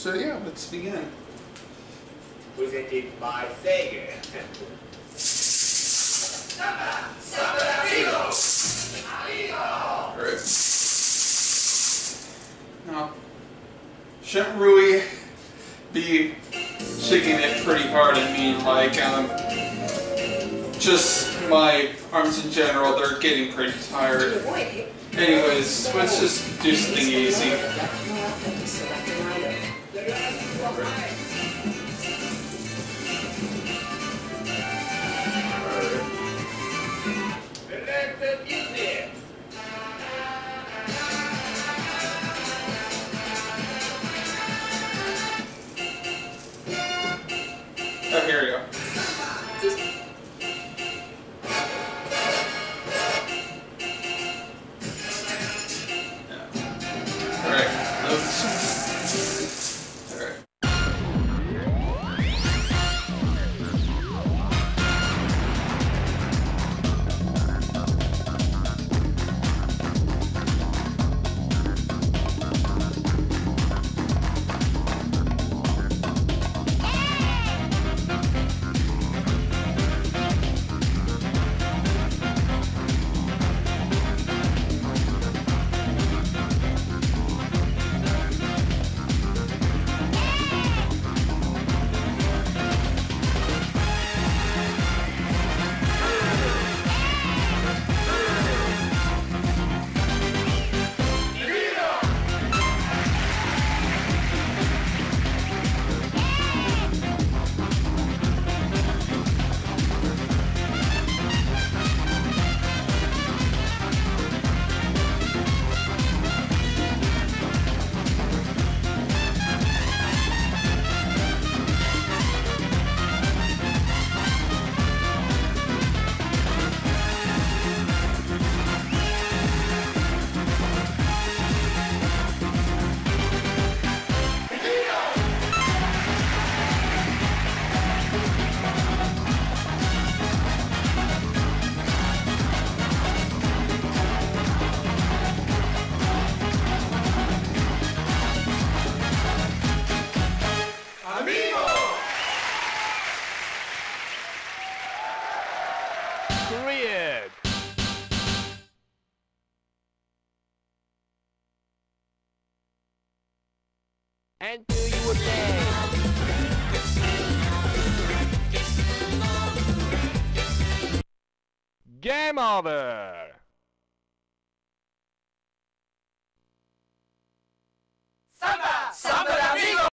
So yeah, let's begin. Presented by Sega. Alright. Now, shouldn't Rui be shaking it pretty hard at me, like, just my arms in general, they're getting pretty tired. Anyways, let's just do something easy. Oh, here we go. Alright, alright. Period. And do you again. Game over. Samba!